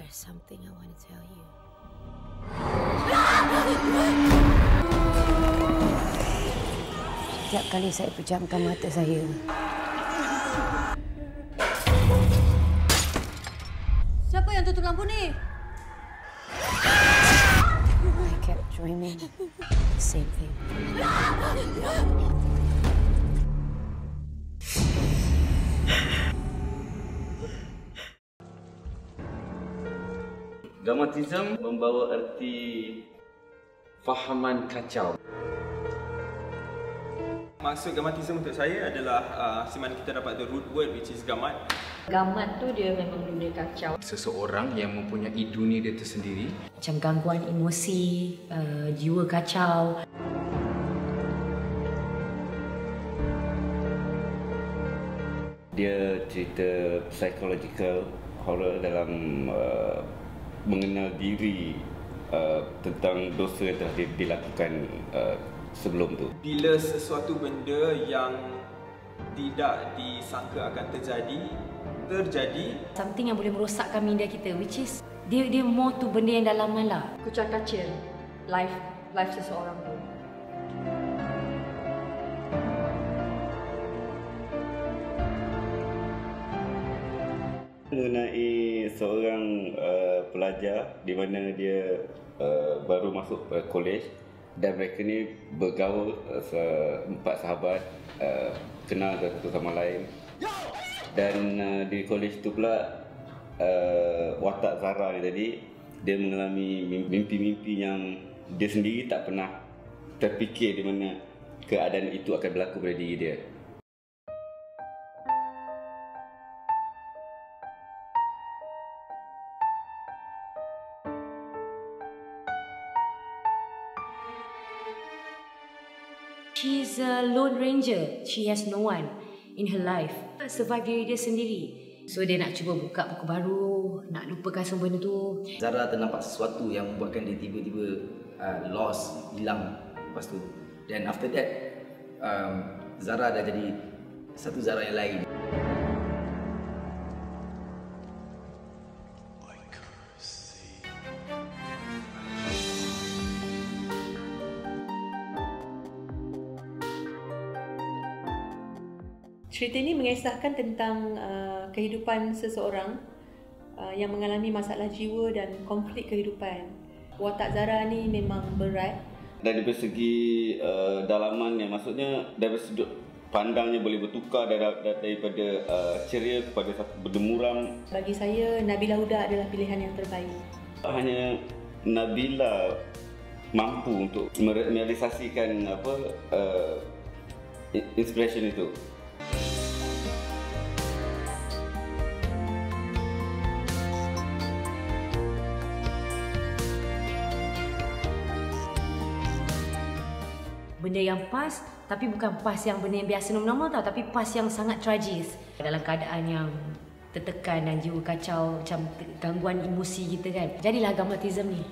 There's something I want to tell you. Setiap kali saya pejamkan mata saya, siapa yang tutup lampu ni? I kept dreaming the same thing. Gammatism membawa erti fahaman kacau. Maksud gammatism untuk saya adalah di mana kita dapat the root word which is gammat. Gammat tu dia memang dunia kacau. Seseorang yang mempunyai dunia dia tersendiri. Macam gangguan emosi, jiwa kacau. Dia cerita psychological horror dalam mengenal diri tentang dosa yang telah dilakukan sebelum tu. Bila sesuatu benda yang tidak disangka akan terjadi. Something yang boleh merosakkan minda kita, which is dia more tu benda yang dalaman lah. Kucar kacir life seseorang tu. Mengenai seorang pelajar di mana dia baru masuk college dan mereka ni bergaul empat sahabat, kenal satu sama lain. Dan di college tu pula watak Zara ni tadi, dia mengalami mimpi-mimpi yang dia sendiri tak pernah terfikir di mana keadaan itu akan berlaku pada diri dia. She's a lone ranger. She has no one in her life. Survive diri dia sendiri. So dia nak cuba buka buku baru, nak lupakan semua benda tu. Zara ternampak sesuatu yang membuatkan dia tiba-tiba lost, hilang lepas tu. Dan after that, Zara dah jadi satu Zara yang lain. Cerita ini mengisahkan tentang kehidupan seseorang yang mengalami masalah jiwa dan konflik kehidupan. Watak Zara ni memang berat. Dari segi dalamannya, maksudnya dari sudut pandangnya boleh bertukar daripada ceria kepada satu berdemuram. Bagi saya, Nabila Huda adalah pilihan yang terbaik. Hanya Nabila mampu untuk merealisasikan inspiration itu. Benda yang pas, tapi bukan pas yang benda yang biasa normal tau, tapi pas yang sangat tragis. Dalam keadaan yang tertekan dan jiwa kacau, macam gangguan emosi kita kan. Jadilah gammatism ni.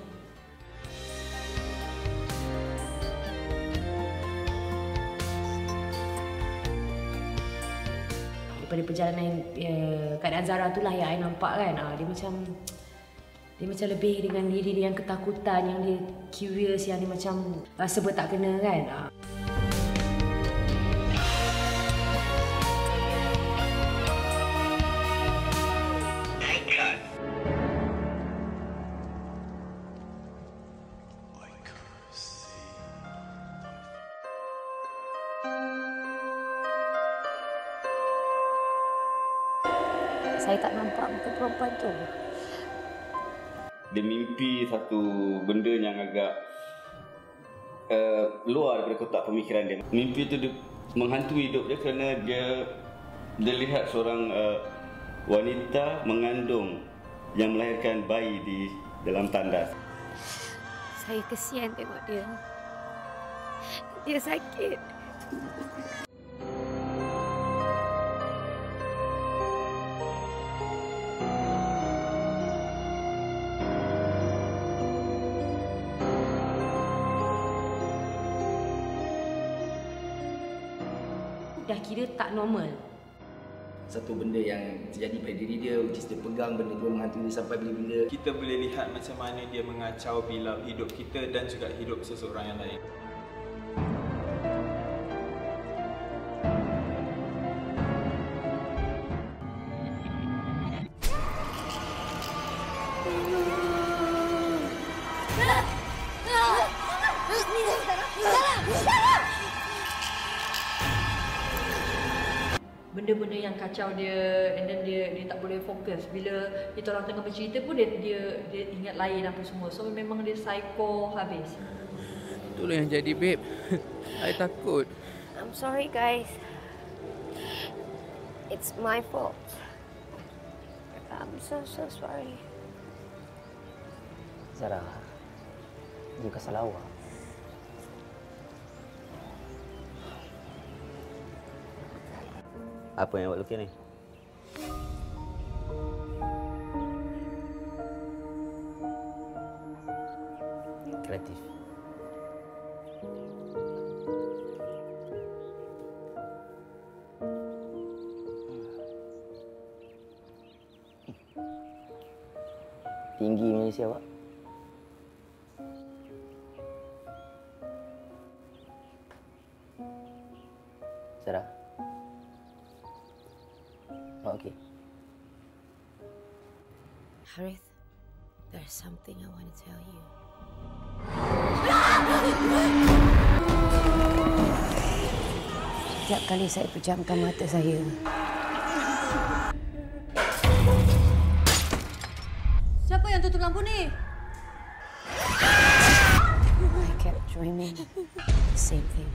Daripada perjalanan keadaan Zara tu lah yang I nampak kan. Dia macam lebih dengan diri dia yang ketakutan, yang dia curious, yang dia macam serba tak kena kan. Saya tak nampak muka perempuan tu. Dia mimpi satu benda yang agak luar daripada kotak pemikiran dia. Mimpi itu dia menghantui hidup dia kerana dia lihat seorang wanita mengandung yang melahirkan bayi di dalam tandas. Saya kesian tengok dia. Dia sakit. Dah kira tak normal. satu benda yang terjadi pada diri dia, which is dia pegang benda tu menghantui dia sampai bila-bila. Kita boleh lihat macam mana dia mengacau bilau hidup kita dan juga hidup seseorang yang lain. Benda-benda yang kacau dia, and then dia tak boleh fokus. Bila kita orang tengah bercerita pun dia ingat lain apa semua. So memang dia psycho habis. Itulah yang jadi, babe. I takut. I'm sorry, guys. It's my fault. I'm so sorry. Zara, bukan salah awak. Apa yang awak lukis ni? Kreatif. Tinggi Malaysia awak. Zara. Oh, okay. Harith, there's something I want to tell you. Setiap kali saya pejamkan mata saya, Siapa yang tutup lampu ni? I kept dreaming the same thing.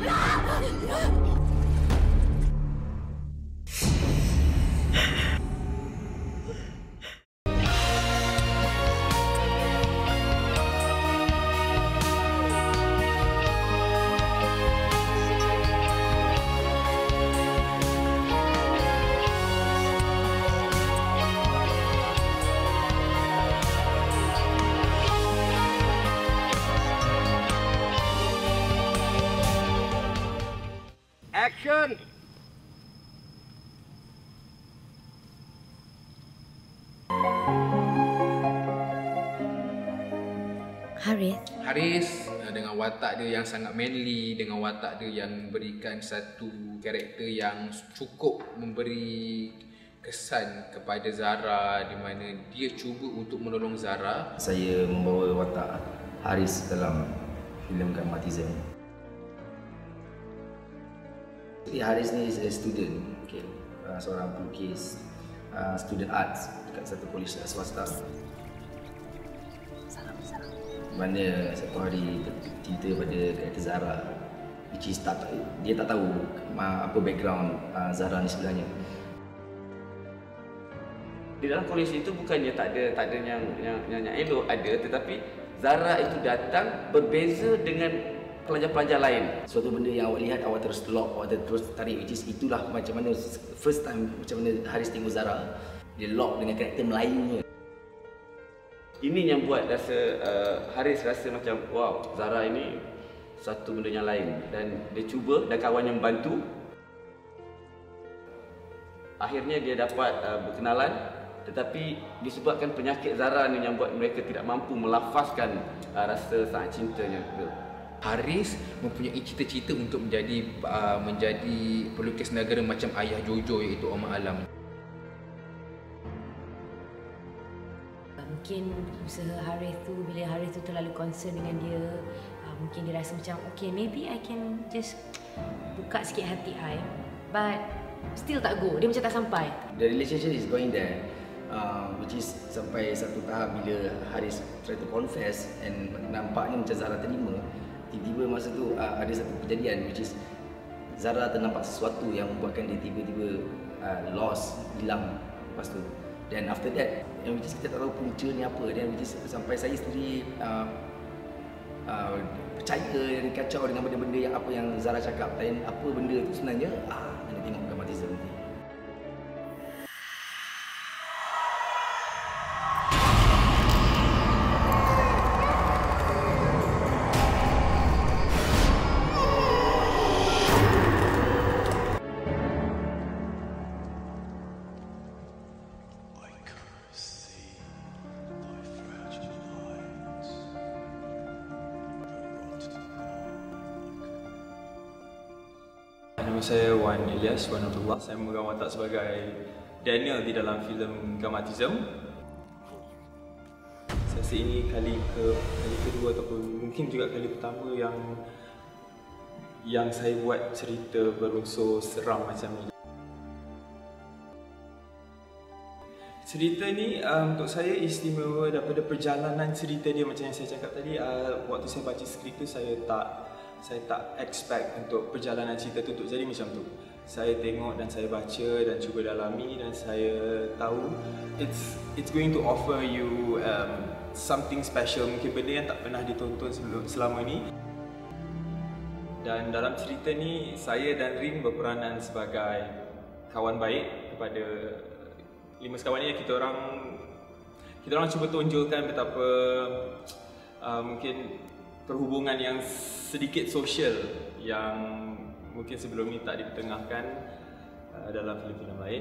Action! Harith, Haris dengan watak dia yang sangat manly, dengan watak dia yang memberikan satu karakter yang cukup memberi kesan kepada Zara, di mana dia cuba untuk menolong Zara. Saya membawa watak Haris dalam filem Gammatism. Haris ni is a student, okay. Seorang pelukis, student arts dekat satu kolej swasta. Mana satu hari cerita pada karakter Zara, which is dia tak tahu apa background Zara ni sebenarnya. Di dalam kolej itu bukannya tak ada yang elok, ada, tetapi Zara itu datang berbeza dengan pelajar-pelajar lain. Suatu benda yang awak lihat, awak terus lock, awak terus tarik, which is itulah macam mana first time macam mana Haris tengok Zara, dia lock dengan karakter Melayunya. Ini yang buat Haris rasa macam wow, Zara ini satu benda yang lain, dan dia cuba dan kawannya membantu. Akhirnya dia dapat berkenalan, tetapi disebabkan penyakit Zara ni yang buat mereka tidak mampu melafazkan rasa sangat cintanya. Haris mempunyai cita-cita untuk menjadi pelukis negara macam ayah Jojo, iaitu Omar Alam. Mungkin usaha Harith tu, bila Harith tu terlalu concern dengan dia, mungkin dia rasa macam okay, maybe I can just buka sikit hati I, but still tak go, dia macam tak sampai. The relationship is going there, which is sampai satu tahap bila Haris try to confess and nampaknya macam Zara terima. Tiba-tiba masa tu ada satu kejadian, which is Zara ternampak sesuatu yang membuatkan dia tiba-tiba lost, hilang lepas tu. Dan after that, yang which is kita tak tahu punca ni apa, dan which is sampai saya sendiri percaya dan kacau dengan benda-benda yang apa yang Zara cakap, dan apa benda tu sebenarnya kena tengok Gammatism nanti. Nama saya Wan Ilyas, Wan Abdullah. Saya memegang watak sebagai Daniel di dalam filem Gammatism. Saya rasa ini kali kedua ataupun mungkin juga kali pertama yang saya buat cerita berunsur seram macam ni. Cerita ni untuk saya istimewa daripada perjalanan cerita dia. Macam yang saya cakap tadi, waktu saya baca skrip tu saya tak expect untuk perjalanan cerita tu untuk jadi macam tu. Saya tengok dan saya baca dan cuba dalami, dan saya tahu it's going to offer you something special, mungkin benda yang tak pernah ditonton selama ni. Dan dalam cerita ni, saya dan Rin berperanan sebagai kawan baik kepada 5 sekawan ni. Kita orang cuba tonjolkan betapa mungkin perhubungan yang sedikit sosial yang mungkin sebelum ni tak dipertengahkan dalam filem-filem lain.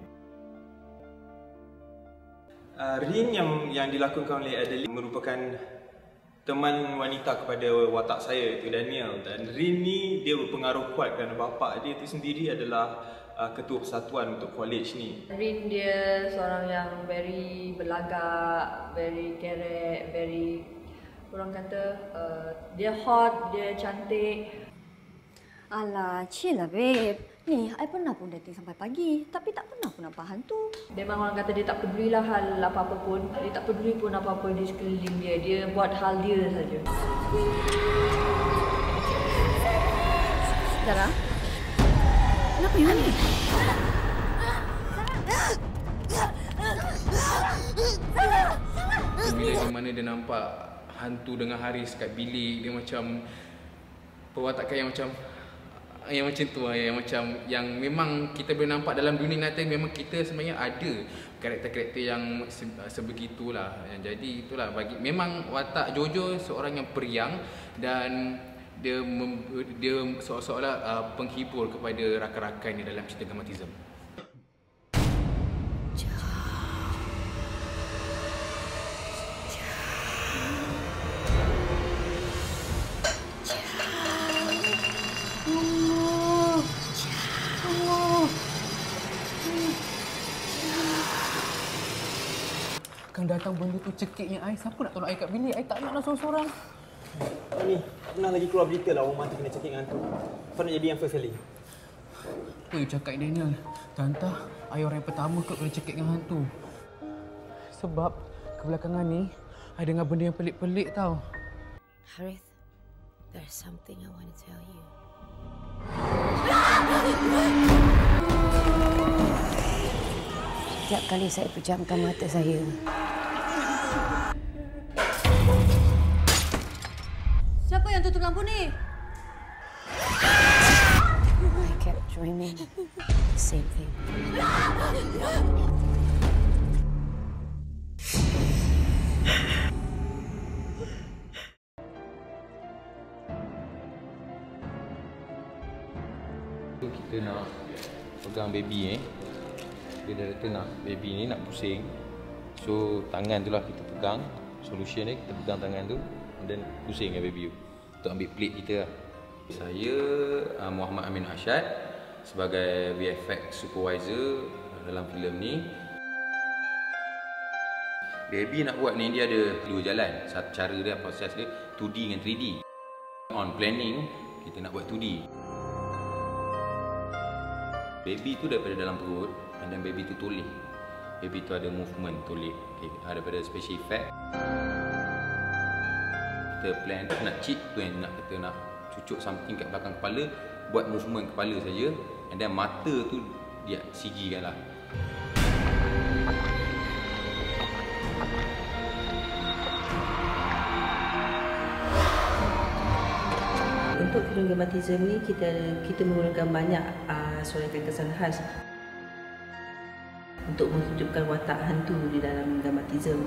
Rin yang dilakonkan oleh Adeline merupakan teman wanita kepada watak saya, iaitu Daniel. Dan Rin ni dia berpengaruh kuat kerana bapa dia tu sendiri adalah ketua persatuan untuk college ni. Rin dia seorang yang very berlagak, very kerek, very, orang kata dia hot, dia cantik. Alah, chill lah babe. Ni, I pernah pun dating sampai pagi, tapi tak pernah pun nampak hantu. Memang orang kata dia tak pedulilah hal apa-apa pun. Dia tak peduli pun apa-apa di sekeliling dia. Dia buat hal dia saja. Zara? Kenapa you ni? Bila di mana dia nampak hantu dengan Haris kat bilik, dia macam perwatakan yang macam tu, yang memang kita boleh nampak dalam dunia nyata. Memang kita sebenarnya ada karakter-karakter yang sebegitulah. Jadi itulah, bagi memang watak Jojo seorang yang periang dan dia seolah-olah penghibur kepada rakan-rakannya dalam cerita Gammatism. Akan datang benda tu cekiknya ai. Siapa nak tolong ai kat bilik? Ai tak naklah seorang-seorang. Ni, pernah lagi keluar berita lah orang mati kena cekik dengan hantu. Kau nak jadi yang first kali? Apa you cakap Daniel? Tantah, ai orang yang pertama kot kena cekik dengan hantu. Sebab kebelakangan ni, ai dengar benda yang pelik-pelik tau. Harith, there's something I want to tell you. Setiap kali saya pejamkan mata saya, Siapa yang tutup lampu ni? I kept dreaming the same thing. Kita nak pegang baby dia dah tengah baby ni nak pusing. So tangan tu lah kita pegang. Solution dia kita pegang tangan tu dan pusingkan baby tu untuk ambil plate kita lah. Saya Muhammad Amin Ashad sebagai VFX supervisor dalam filem ni. Baby nak buat ni dia ada dua jalan. Satu cara dia, proses dia 2D dengan 3D. On planning kita nak buat 2D. Baby tu daripada dalam perut dan baby tu toleh. Baby tu ada movement toleh. Okay, daripada special effect. Kita plan nak cheat tu yang kita nak cucuk something kat belakang kepala, buat movement kepala saja, and then mata tu dia CG kan lah. Untuk filem Gammatism ni kita menggunakan banyak sorakan kesan khas untuk menghidupkan watak hantu di dalam Gammatism.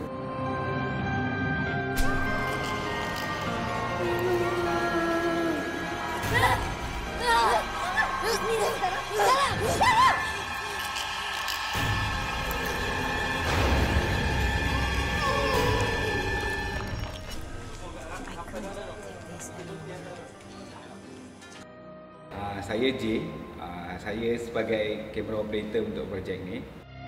Saya J, saya sebagai kamera operator untuk projek ni.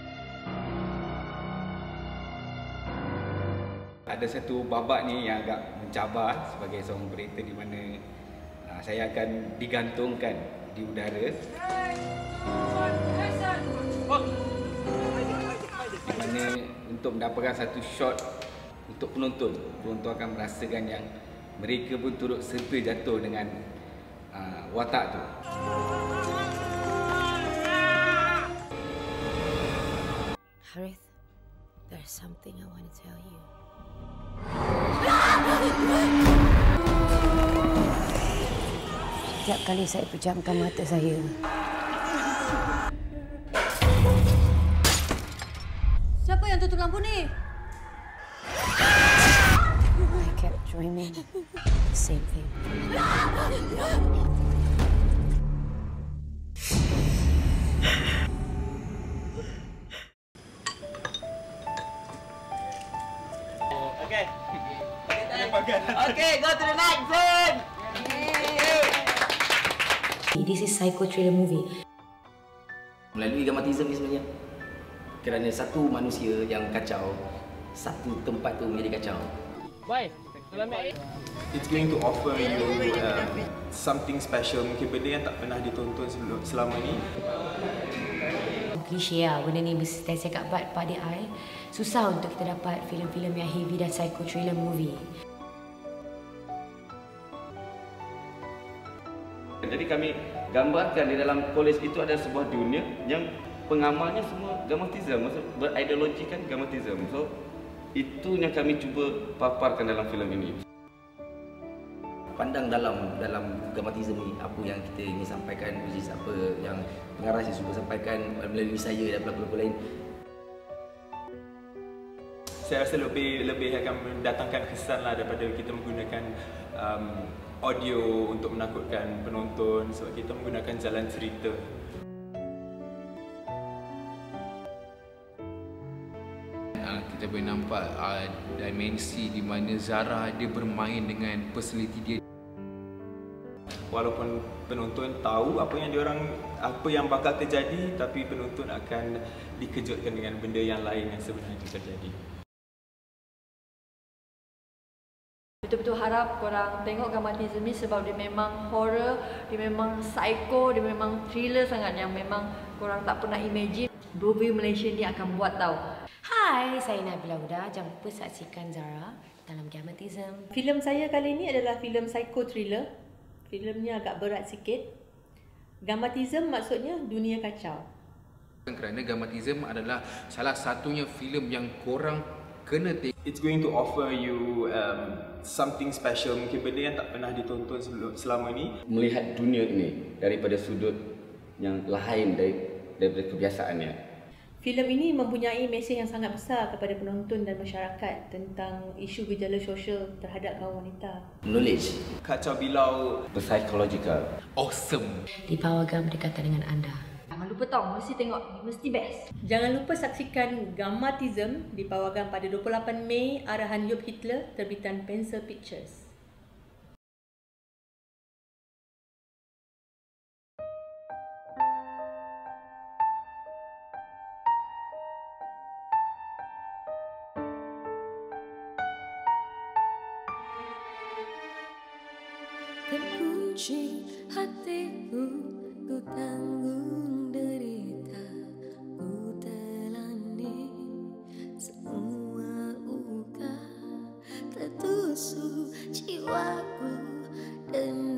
Ada satu babak ni yang agak mencabar sebagai seorang operator di mana saya akan digantungkan di udara. Di mana untuk mendapatkan satu shot untuk penonton akan merasakan yang mereka pun turut serta jatuh dengan watak tu. Harith, there's something I want to tell you. Setiap kali saya pejamkan mata saya, Siapa yang tutup lampu ni? I kept dreaming the same thing. Okay, go to the next scene. This is psycho thriller movie. Melalui Gammatism ni sebenarnya, kerana satu manusia yang kacau, satu tempat tu menjadi kacau. It's going to offer you something special, mungkin benda yang tak pernah ditonton selama ni. Klise lah, benda ni mesti saya cakap pada I, susah untuk kita dapat filem-filem yang heavy dan psycho thriller movie. Jadi kami gambarkan di dalam kolej itu ada sebuah dunia yang pengamalnya semua Gammatism, maksud berideologikan Gammatism. So itu yang kami cuba paparkan dalam filem ini. Pandang dalam Gammatism ni, apa yang kita ingin sampaikan, which is apa yang pengarah saya cuba sampaikan melalui saya dan pelakon-pelakon lain. Saya rasa lebih akan mendatangkan kesan lah daripada kita menggunakan audio untuk menakutkan penonton, sebab kita menggunakan jalan cerita. Kita boleh nampak dimensi di mana Zara dia bermain dengan personality dia. Walaupun penonton tahu apa yang bakal terjadi, tapi penonton akan dikejutkan dengan benda yang lain yang sebenarnya terjadi. Betul-betul harap korang tengok Gammatism ni sebab dia memang horror, dia memang psycho, dia memang thriller sangat yang memang korang tak pernah imagine movie Malaysia ni akan buat tau. Hai, saya Nabila Huda. Jangan lupa saksikan Zara dalam Gammatism. Filem saya kali ini adalah filem psycho thriller. Filemnya agak berat sikit. Gammatism maksudnya dunia kacau. Kerana Gammatism adalah salah satunya filem yang korang kena tengok. It's going to offer you something special, mungkin benda yang tak pernah ditonton selama ni. Melihat dunia ini daripada sudut yang lain daripada kebiasaannya. Filem ini mempunyai mesej yang sangat besar kepada penonton dan masyarakat tentang isu gejala sosial terhadap kaum wanita. Knowledge. Kacau bilau. Psychological. Awesome. Di Pawagam berdekatan dengan anda. Jangan lupa tau, mesti tengok, mesti best. Jangan lupa saksikan Gammatism di Pawagam pada 28 Mei, arahan Job Hitler, terbitan Pencil Pictures. Terkunci hatiku, ku tanggung derita, ku telani semua luka, tertusuk jiwaku dan